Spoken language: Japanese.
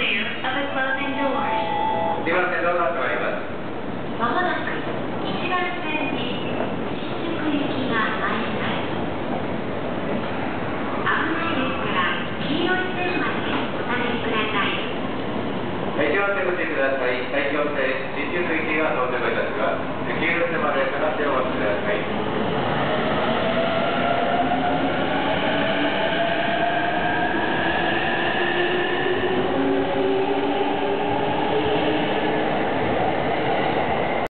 clear of the closing doors. すいません、どうなっております。 まもなく1番線に新宿行きが参ります。危ないですから黄色い線までお立ちください。 1番線ご注意ください。埼京線新宿行きが到着いたします。黄色い線まで下がってお待ちください。